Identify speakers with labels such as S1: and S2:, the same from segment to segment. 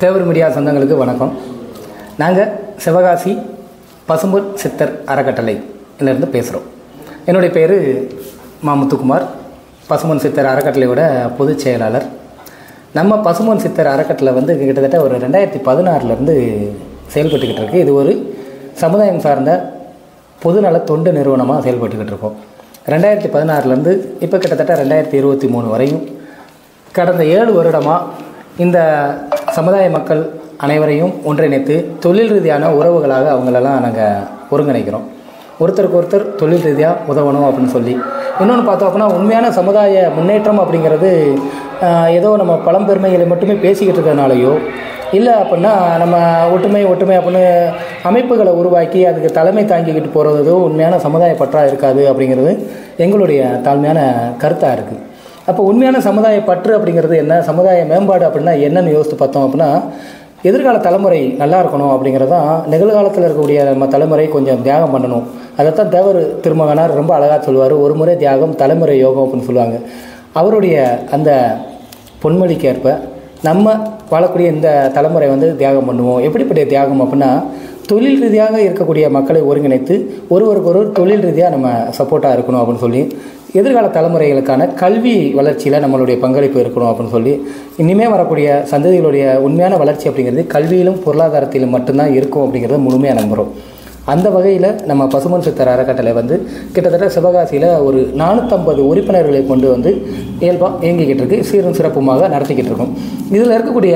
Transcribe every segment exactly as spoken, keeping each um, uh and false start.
S1: தேவர் media சொந்தங்களுக்கு வணக்கம். நாங்கள் சிவகாசி பசும்பொன் சித்தர் அறக்கட்டளையிலேருந்து பேசுகிறோம். என்னுடைய பேர் மா முத்துக்குமார், பசும்பொன் சித்தர் அறக்கட்டளையோட பொதுச் செயலாளர். நம்ம பசும்பொன் சித்தர் அறக்கட்டளை வந்து கிட்டத்தட்ட ஒரு ரெண்டாயிரத்தி பதினாறுலேருந்து செயல்பட்டுக்கிட்டு இருக்குது. இது ஒரு சமுதாயம் சார்ந்த பொதுநல தொண்டு நிறுவனமாக செயல்பட்டுக்கிட்டு இருக்கோம். ரெண்டாயிரத்தி பதினாறுலேருந்து இப்போ கிட்டத்தட்ட ரெண்டாயிரத்தி இருபத்தி மூணு வரையும் கடந்த ஏழு வருடமாக இந்த சமுதாய மக்கள் அனைவரையும் ஒன்றிணைத்து தொழில் ரீதியான உறவுகளாக அவங்களெல்லாம் நாங்கள் ஒருங்கிணைக்கிறோம். ஒருத்தருக்கு ஒருத்தர் தொழில் ரீதியாக உதவணும் அப்படின்னு சொல்லி. இன்னொன்று பார்த்தோம் அப்படின்னா, உண்மையான சமுதாய முன்னேற்றம் அப்படிங்கிறது ஏதோ நம்ம பழம்பெருமைகளை மட்டுமே பேசிக்கிட்டு இருக்கிறதுனாலையோ இல்லை அப்படின்னா நம்ம ஒற்றுமை ஒற்றுமை அப்படின்னு அமைப்புகளை உருவாக்கி அதுக்கு தலைமை தாங்கிக்கிட்டு போகிறதோ உண்மையான சமுதாய பற்றாக இருக்காது அப்படிங்கிறது எங்களுடைய தாழ்மையான கருத்தாக இருக்குது. அப்போ உண்மையான சமுதாய பற்று அப்படிங்கிறது என்ன, சமுதாய மேம்பாடு அப்படின்னா என்னென்னு யோசித்து பார்த்தோம் அப்படின்னா, எதிர்கால தலைமுறை நல்லா இருக்கணும் அப்படிங்கிறது தான். நிகழ்காலத்தில் இருக்கக்கூடிய நம்ம தலைமுறை கொஞ்சம் தியாகம் பண்ணணும். அதைத்தான் தேவர் திருமகனார் ரொம்ப அழகாக சொல்லுவார், ஒரு முறை தியாகம் தலைமுறை யோகம் அப்படின்னு சொல்லுவாங்க. அவருடைய அந்த பொன்மொழிக்கேற்ப நம்ம வாழக்கூடிய இந்த தலைமுறை வந்து தியாகம் பண்ணுவோம். எப்படிப்பட்ட தியாகம் அப்படின்னா, தொழில் ரீதியாக இருக்கக்கூடிய மக்களை ஒருங்கிணைத்து ஒருவருக்கு ஒரு தொழில் ரீதியாக நம்ம சப்போர்ட்டாக இருக்கணும் அப்படின்னு சொல்லி, எதிர்கால தலைமுறைகளுக்கான கல்வி வளர்ச்சியில் நம்மளுடைய பங்களிப்பு இருக்கணும் அப்படின்னு சொல்லி, இனிமேல் வரக்கூடிய சந்ததிகளுடைய உண்மையான வளர்ச்சி அப்படிங்கிறது கல்வியிலும் பொருளாதாரத்திலும் மட்டும்தான் இருக்கும் அப்படிங்கிறத முழுமையாக நம்புகிறோம். அந்த வகையில் நம்ம பசும்பொன் சித்தர் அறக்கட்டளை வந்து கிட்டத்தட்ட சிவகாசியில் ஒரு நானூற்றம்பது உறுப்பினர்களை கொண்டு வந்து இயல்பாக இயங்கிக்கிட்டு இருக்கு, சீரும் சிறப்புமாக நடத்திக்கிட்டு இருக்கோம். இதில் இருக்கக்கூடிய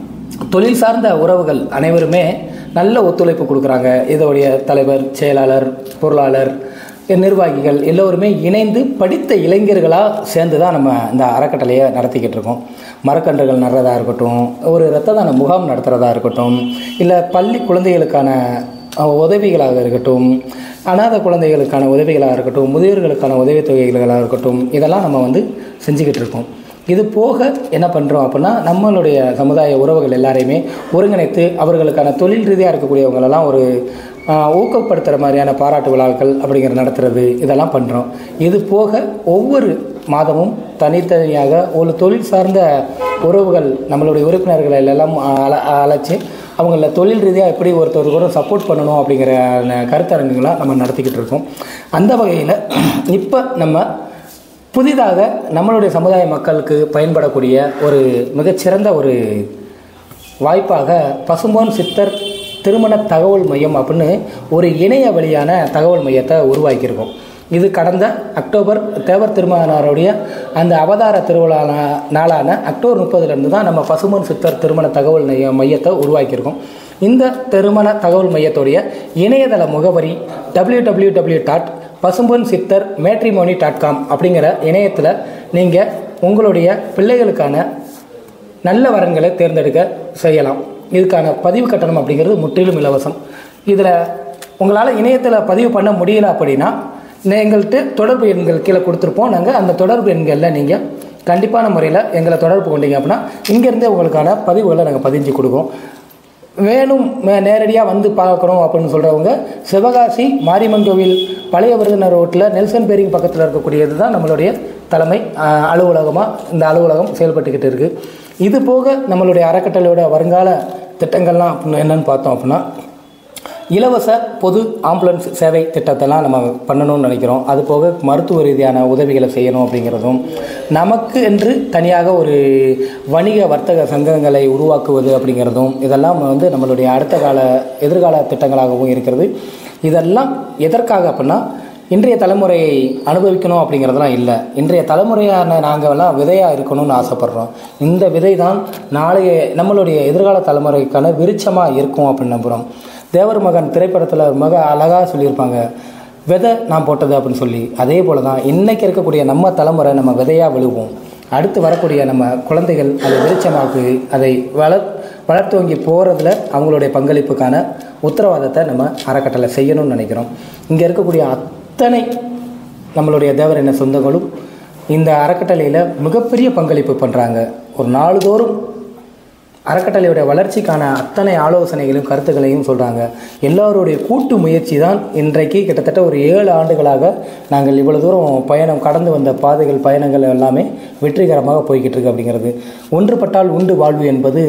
S1: தொழில் சார்ந்த உறவுகள் அனைவருமே நல்ல ஒத்துழைப்பு கொடுக்குறாங்க. இதோடைய தலைவர், செயலாளர், பொருளாளர், நிர்வாகிகள் எல்லோருமே இணைந்து படித்த இளைஞர்களாக சேர்ந்து தான் நம்ம இந்த அறக்கட்டளையை நடத்திக்கிட்டு இருக்கோம். மரக்கன்றுகள் நடுறதா இருக்கட்டும், ஒரு இரத்த தான முகாம் நடத்துகிறதா இருக்கட்டும், இல்லை பள்ளி குழந்தைகளுக்கான உதவிகளாக இருக்கட்டும், அநாத குழந்தைகளுக்கான உதவிகளாக இருக்கட்டும், முதியோர்களுக்கான உதவித்தொகைகளாக இருக்கட்டும், இதெல்லாம் நம்ம வந்து செஞ்சுக்கிட்டு இருக்கோம். இது போக என்ன பண்ணுறோம் அப்படின்னா, நம்மளுடைய சமுதாய உறவுகள் எல்லாரையுமே ஒருங்கிணைத்து அவர்களுக்கான தொழில் ரீதியாக இருக்கக்கூடியவங்களெல்லாம் ஒரு ஊக்கப்படுத்துகிற மாதிரியான பாராட்டு விழாக்கள் அப்படிங்கிற நடத்துறது, இதெல்லாம் பண்ணுறோம். இது போக ஒவ்வொரு மாதமும் தனித்தனியாக ஒரு தொழில் சார்ந்த உறவுகள் நம்மளுடைய உறுப்பினர்களை எல்லாம் அல அழைச்சி அவங்கள தொழில் ரீதியாக எப்படி ஒருத்தர் கூட சப்போர்ட் பண்ணணும் அப்படிங்கிற கருத்தரங்குகளாக நம்ம நடத்திக்கிட்டு இருக்கோம். அந்த வகையில் இப்போ நம்ம புதிதாக நம்மளுடைய சமுதாய மக்களுக்கு பயன்படக்கூடிய ஒரு மிகச்சிறந்த ஒரு வாய்ப்பாக பசும்பொன் சித்தர் திருமண தகவல் மையம் அப்படின்னு ஒரு இணைய வழியான தகவல் மையத்தை உருவாக்கியிருக்கோம். இது கடந்த அக்டோபர் தேவர் திருமகனாருடைய அந்த அவதார திருவிழா நாளான அக்டோபர் முப்பதுலேருந்து தான் நம்ம பசும்பொன் சித்தர் திருமண தகவல் மையத்தை உருவாக்கியிருக்கோம். இந்த திருமண தகவல் மையத்துடைய இணையதள முகவரி W W W dot Pasumpon Siddhar matrimony dot com அப்படிங்கிற இணையத்தில் நீங்கள் உங்களுடைய பிள்ளைகளுக்கான நல்ல வரன்களை தேர்ந்தெடுக்க செய்யலாம். இதுக்கான பதிவு கட்டணம் அப்படிங்கிறது முற்றிலும் இலவசம். இதில் உங்களால் இணையத்தில் பதிவு பண்ண முடியல அப்படின்னா எங்கள்கிட்ட தொடர்பு எண்கள் கீழே கொடுத்துருப்போம். நாங்கள் அந்த தொடர்பு எண்களில் நீங்கள் கண்டிப்பான முறையில் எங்களை தொடர்பு கொண்டீங்க அப்படின்னா இங்கேருந்தே உங்களுக்கான பதிவுகளை நாங்கள் பதிஞ்சு கொடுக்குறோம். வேணும் நேரடியாக வந்து பார்க்கணும் அப்படின்னு சொல்கிறவங்க சிவகாசி மாரியம்மன் கோவில் பழைய விருதுநர் ரோட்டில் நெல்சன் பேரிங் பக்கத்தில் இருக்கக்கூடியது தான் நம்மளுடைய தலைமை அலுவலகமாக இந்த அலுவலகம் செயல்பட்டுக்கிட்டு இருக்குது. இது போக நம்மளுடைய அறக்கட்டளையோட வருங்கால திட்டங்கள்லாம் என்னென்னு பார்த்தோம் அப்படின்னா, இலவச பொது ஆம்புலன்ஸ் சேவை திட்டத்தெல்லாம் நம்ம பண்ணணும்னு நினைக்கிறோம். அது போக மருத்துவ ரீதியான உதவிகளை செய்யணும் அப்படிங்கிறதும், நமக்கு என்று தனியாக ஒரு வணிக வர்த்தக சங்கங்களை உருவாக்குவது அப்படிங்கிறதும், இதெல்லாம் வந்து நம்மளுடைய அடுத்த கால எதிர்கால திட்டங்களாகவும் இருக்கிறது. இதெல்லாம் எதற்காக அப்படின்னா, இன்றைய தலைமுறையை அனுபவிக்கணும் அப்படிங்கிறதெல்லாம் இல்லை. இன்றைய தலைமுறையான நாங்கள்லாம் விதையாக இருக்கணும்னு ஆசைப்பட்றோம். இந்த விதை தான் நாளைய நம்மளுடைய எதிர்கால தலைமுறைக்கான விருட்சமாக இருக்கும் அப்படின்னு நம்புகிறோம். தேவர் மகன் திரைப்படத்தில் மக அழகாக சொல்லியிருப்பாங்க, விதை நான் போட்டது அப்படின்னு சொல்லி. அதே போல் தான் இன்றைக்கி இருக்கக்கூடிய நம்ம தலைமுறை நம்ம விதையாக விழுவோம். அடுத்து வரக்கூடிய நம்ம குழந்தைகள் அதை விருட்சமாக்கு அதை வளர் வளர்த்துவங்கி போகிறதுல அவங்களுடைய பங்களிப்புக்கான உத்தரவாதத்தை நம்ம அறக்கட்டளை செய்யணும்னு நினைக்கிறோம். இங்கே இருக்கக்கூடிய அத்தனை நம்மளுடைய தேவர் என்ன சொந்தங்களும் இந்த அறக்கட்டளையில் மிகப்பெரிய பங்களிப்பு பண்ணுறாங்க. ஒரு நாளுதோறும் அறக்கட்டளையோட வளர்ச்சிக்கான அத்தனை ஆலோசனைகளையும் கருத்துக்களையும் சொல்கிறாங்க. எல்லோருடைய கூட்டு முயற்சி தான் இன்றைக்கு கிட்டத்தட்ட ஒரு ஏழு ஆண்டுகளாக நாங்கள் இவ்வளோ தூரம் பயணம் கடந்து வந்த பாதைகள் பயணங்கள் எல்லாமே வெற்றிகரமாக போய்கிட்டு இருக்கு அப்படிங்கிறது. ஒன்றுபட்டால் உண்டு வாழ்வு என்பது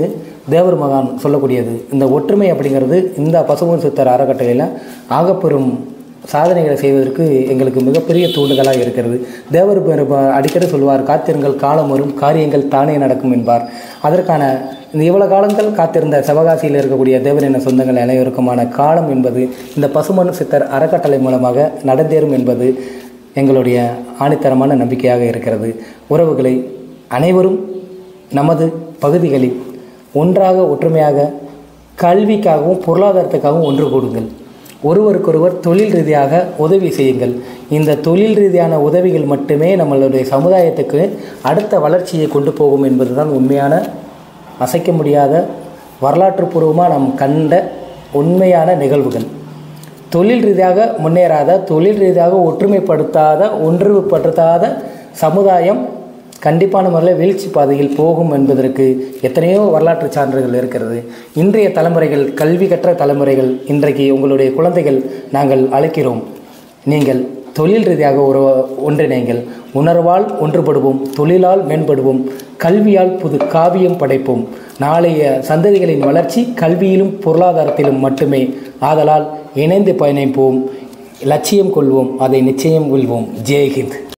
S1: தேவர் மகான் சொல்லக்கூடியது. இந்த ஒற்றுமை அப்படிங்கிறது இந்த பசும்பொன் சித்தர் அறக்கட்டளையில் ஆகப்பெரும் சாதனைகளை செய்வதற்கு எங்களுக்கு மிகப்பெரிய தூண்டுதலாக இருக்கிறது. தேவர் அடிக்கடி சொல்வார், காத்திருங்கள் காலம் வரும், காரியங்கள் தானே நடக்கும் என்பார். அதற்கான இந்த இவ்வளோ காலங்கள் காத்திருந்த சிவகாசியில் இருக்கக்கூடிய தேவரின சொந்தங்கள் அனைவருக்குமான காலம் என்பது இந்த பசும்பொன் சித்தர் அறக்கட்டளை மூலமாக நடந்தேறும் என்பது எங்களுடைய ஆணித்தரமான நம்பிக்கையாக இருக்கிறது. உறவுகளை அனைவரும் நமது பகுதிகளில் ஒன்றாக ஒற்றுமையாக கல்விக்காகவும் பொருளாதாரத்துக்காகவும் ஒன்று கூடுங்கள். ஒருவருக்கொருவர் தொழில் ரீதியாக உதவி செய்யுங்கள். இந்த தொழில் ரீதியான உதவிகள் மட்டுமே நம்மளுடைய சமுதாயத்துக்கு அடுத்த வளர்ச்சியை கொண்டு போகும் என்பதுதான் உண்மையான, அசைக்க முடியாத, வரலாற்று பூர்வமாக நாம் கண்ட உண்மையான நிகழ்வுகள். தொழில் ரீதியாக முன்னேறாத, தொழில் ரீதியாக ஒற்றுமைப்படுத்தாத, ஒன்றுபடுத்தாத சமுதாயம் கண்டிப்பான முறையில் வீழ்ச்சி பாதையில் போகும் என்பதற்கு எத்தனையோ வரலாற்று சான்றுகள் இருக்கிறது. இன்றைய தலைமுறைகள், கல்வி கற்ற தலைமுறைகள், இன்றைக்கு உங்களுடைய குழந்தைகள் நாங்கள் அழைக்கிறோம், நீங்கள் தொழில் ரீதியாக ஒரு ஒன்றிணைங்கள். உணர்வால் ஒன்றுபடுவோம், தொழிலால் மேம்படுவோம், கல்வியால் புது காவியம் படைப்போம். நாளைய சந்ததிகளின் வளர்ச்சி கல்வியிலும் பொருளாதாரத்திலும் மட்டுமே. ஆதலால் இணைந்து பயணிப்போம், லட்சியம் கொள்வோம், அதை நிச்சயம் கொள்வோம். ஜெய்ஹிந்த்.